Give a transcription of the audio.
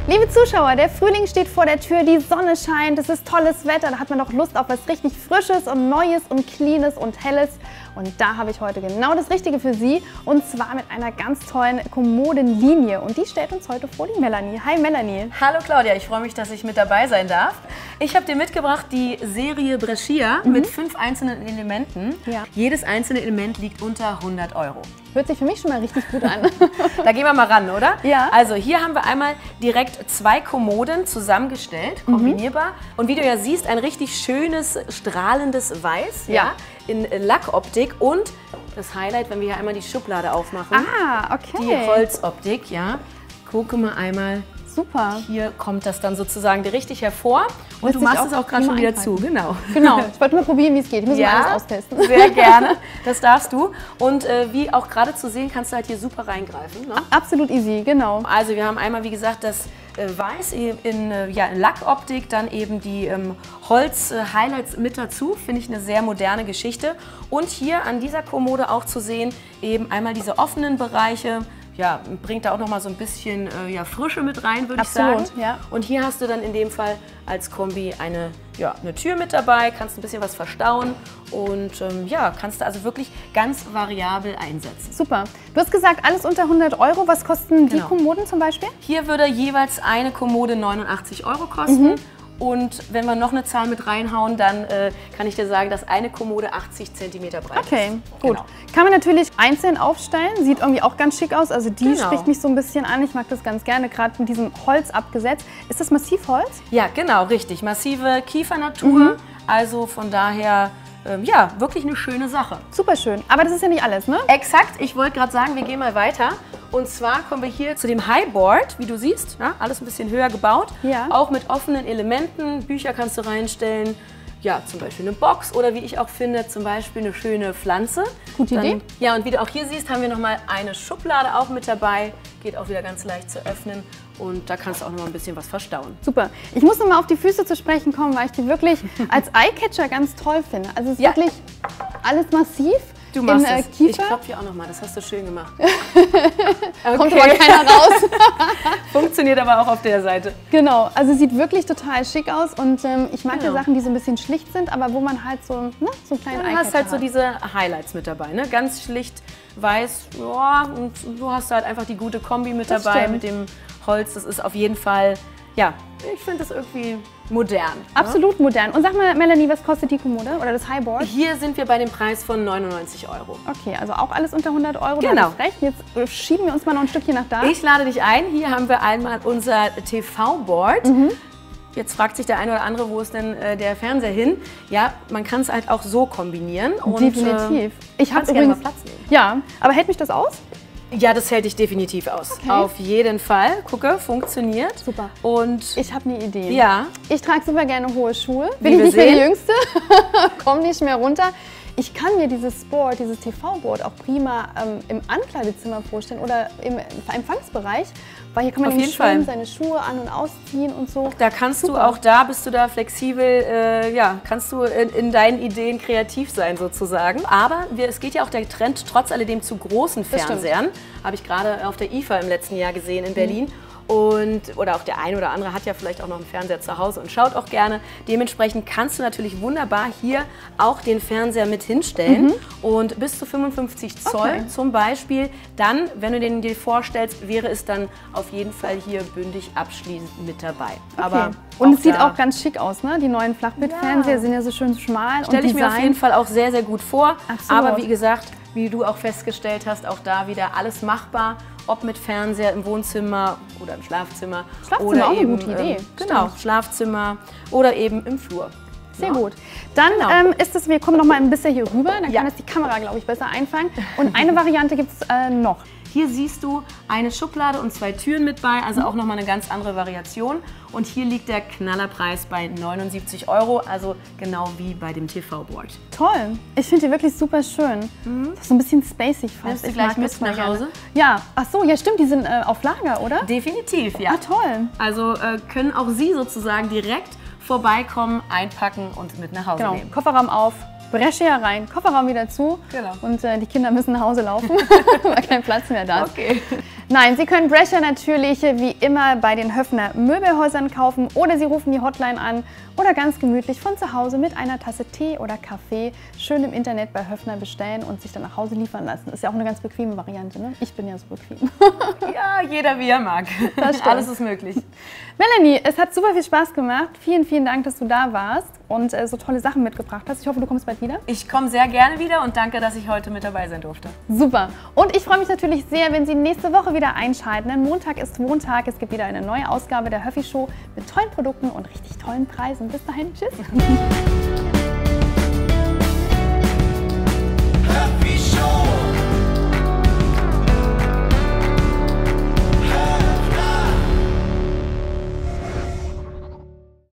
Liebe Zuschauer, der Frühling steht vor der Tür, die Sonne scheint, es ist tolles Wetter, da hat man doch Lust auf was richtig Frisches und Neues und Cleanes und Helles. Und da habe ich heute genau das Richtige für Sie, und zwar mit einer ganz tollen Kommodenlinie. Und die stellt uns heute vor die Melanie. Hi Melanie. Hallo Claudia, ich freue mich, dass ich mit dabei sein darf. Ich habe dir mitgebracht die Serie Brescia mit 5 einzelnen Elementen. Ja. Jedes einzelne Element liegt unter 100 €. Hört sich für mich schon mal richtig gut an. Da gehen wir mal ran, oder? Ja. Also hier haben wir einmal direkt 2 Kommoden zusammengestellt, kombinierbar. Und wie du ja siehst, ein richtig schönes, strahlendes Weiß, ja, in Lackoptik. Und das Highlight, wenn wir hier einmal die Schublade aufmachen. Ah, okay. Die Holzoptik, ja. Gucke mal einmal. Super. Hier kommt das dann sozusagen richtig hervor. Und Lässt du sich machst auch es auch gerade schon prima wieder zu. Genau. Genau, ich wollte mal probieren, wie es geht. Ich muss mal alles austesten. Sehr gerne. Das darfst du. Und wie auch gerade zu sehen, kannst du halt hier super reingreifen. Ne? Absolut easy, genau. Also wir haben einmal, wie gesagt, das Weiß in Lackoptik, dann eben die Holz-Highlights mit dazu. Finde ich eine sehr moderne Geschichte. Und hier an dieser Kommode auch zu sehen, eben einmal diese offenen Bereiche. Ja, bringt da auch noch mal so ein bisschen Frische mit rein, würde ich sagen. Ja. Und hier hast du dann in dem Fall als Kombi eine Tür mit dabei, kannst ein bisschen was verstauen und kannst du also wirklich ganz variabel einsetzen. Super. Du hast gesagt, alles unter 100 €. Was kosten die Kommoden zum Beispiel? Hier würde jeweils eine Kommode 89 € kosten. Und wenn wir noch eine Zahl mit reinhauen, dann kann ich dir sagen, dass eine Kommode 80 cm breit ist. Okay, gut. Genau. Kann man natürlich einzeln aufstellen, sieht irgendwie auch ganz schick aus. Also die spricht mich so ein bisschen an. Ich mag das ganz gerne, gerade mit diesem Holz abgesetzt. Ist das Massivholz? Ja, genau, richtig. Massive Kiefernatur. Also von daher, wirklich eine schöne Sache. Super schön. Aber das ist ja nicht alles, ne? Exakt. Ich wollte gerade sagen, wir gehen mal weiter. Und zwar kommen wir hier zu dem Highboard, wie du siehst. Ja, alles ein bisschen höher gebaut. Ja. Auch mit offenen Elementen. Bücher kannst du reinstellen. Ja, zum Beispiel eine Box oder wie ich auch finde, zum Beispiel eine schöne Pflanze. Gute Idee. Ja, und wie du auch hier siehst, haben wir nochmal eine Schublade auch mit dabei. Geht auch wieder ganz leicht zu öffnen. Und da kannst du auch noch mal ein bisschen was verstauen. Super. Ich muss noch mal auf die Füße zu sprechen kommen, weil ich die wirklich als Eyecatcher ganz toll finde. Also es ist wirklich alles massiv. Du machst es. Kiefer. Ich klopfe hier auch noch mal. Das hast du schön gemacht. Okay. Kommt aber keiner raus. Funktioniert aber auch auf der Seite. Genau. Also sieht wirklich total schick aus. Und ich mag ja Sachen, die so ein bisschen schlicht sind, aber wo man halt so einen kleinen Eyecatcher hat. Du hast halt so diese Highlights mit dabei. Ne? Ganz schlicht weiß. Ja, und du hast halt einfach die gute Kombi mit dabei mit dem Holz. Das ist auf jeden Fall, ich finde das irgendwie modern. Absolut modern. Und sag mal, Melanie, was kostet die Kommode oder das Highboard? Hier sind wir bei dem Preis von 99 €. Okay, also auch alles unter 100 €. Genau. Du hast recht. Jetzt schieben wir uns mal noch ein Stückchen nach da. Ich lade dich ein. Hier haben wir einmal unser TV-Board. Jetzt fragt sich der eine oder andere, wo ist denn der Fernseher hin? Ja, man kann es halt auch so kombinieren. Definitiv. Ich habe gerne mal Platz nehmen. Ja, aber hält mich das aus? Ja, das hält dich definitiv aus. Okay. Auf jeden Fall. Gucke, funktioniert. Super. Und ich habe eine Idee. Ja. Ich trage super gerne hohe Schuhe. Bin Wie ich nicht wir mehr die sehen. Jüngste. Komm nicht mehr runter. Ich kann mir dieses TV-Board auch prima im Ankleidezimmer vorstellen oder im Empfangsbereich, weil hier kann man Auf jeden schön seine Schuhe an- und ausziehen und so. Da kannst du auch bist du da flexibel, kannst du in deinen Ideen kreativ sein sozusagen. Aber es geht ja auch der Trend trotz alledem zu großen Fernsehern. Habe ich gerade auf der IFA im letzten Jahr gesehen in Berlin. Oder auch der ein oder andere hat ja vielleicht auch noch einen Fernseher zu Hause und schaut auch gerne. Dementsprechend kannst du natürlich wunderbar hier auch den Fernseher mit hinstellen. Und bis zu 55 Zoll zum Beispiel. Dann, wenn du den dir vorstellst, wäre es dann auf jeden Fall hier bündig abschließend mit dabei. Aber und es sieht auch ganz schick aus, ne? Die neuen Flachbildfernseher sind ja so schön schmal. Stelle ich mir auf jeden Fall auch sehr, sehr gut vor. Absolut. Aber wie gesagt, wie du auch festgestellt hast, auch da wieder alles machbar. Ob mit Fernseher im Wohnzimmer oder im Schlafzimmer. Schlafzimmer oder auch eine eben, gute Idee. Genau, Schlafzimmer oder eben im Flur. Sehr gut. Dann wir kommen noch mal ein bisschen hier rüber, dann kann es die Kamera, glaube ich, besser einfangen. Und eine Variante gibt es noch. Hier siehst du eine Schublade und 2 Türen mit bei, also auch nochmal eine ganz andere Variation. Und hier liegt der Knallerpreis bei 79 €, also genau wie bei dem TV-Board. Toll. Ich finde die wirklich super schön. Das ist so ein bisschen spacig fast. Nimmst du gleich mit nach Hause? Ja. Ach so, ja stimmt, die sind auf Lager, oder? Definitiv, ja. Ah, toll. Also können auch Sie sozusagen direkt vorbeikommen, einpacken und mit nach Hause nehmen. Kofferraum auf, Brescia rein, Kofferraum wieder zu. Genau. Und die Kinder müssen nach Hause laufen, weil kein Platz mehr da ist. Okay. Nein, Sie können Brecher natürlich wie immer bei den Höffner Möbelhäusern kaufen oder Sie rufen die Hotline an oder ganz gemütlich von zu Hause mit einer Tasse Tee oder Kaffee schön im Internet bei Höffner bestellen und sich dann nach Hause liefern lassen. Ist ja auch eine ganz bequeme Variante, ne? Ich bin ja so bequem. Ja, jeder wie er mag. Alles ist möglich. Melanie, es hat super viel Spaß gemacht. Vielen, vielen Dank, dass du da warst und so tolle Sachen mitgebracht hast. Ich hoffe, du kommst bald wieder. Ich komme sehr gerne wieder und danke, dass ich heute mit dabei sein durfte. Super. Und ich freue mich natürlich sehr, wenn Sie nächste Woche wieder einschalten. Denn Montag ist Montag. Es gibt wieder eine neue Ausgabe der Höffi Show mit tollen Produkten und richtig tollen Preisen. Bis dahin, tschüss.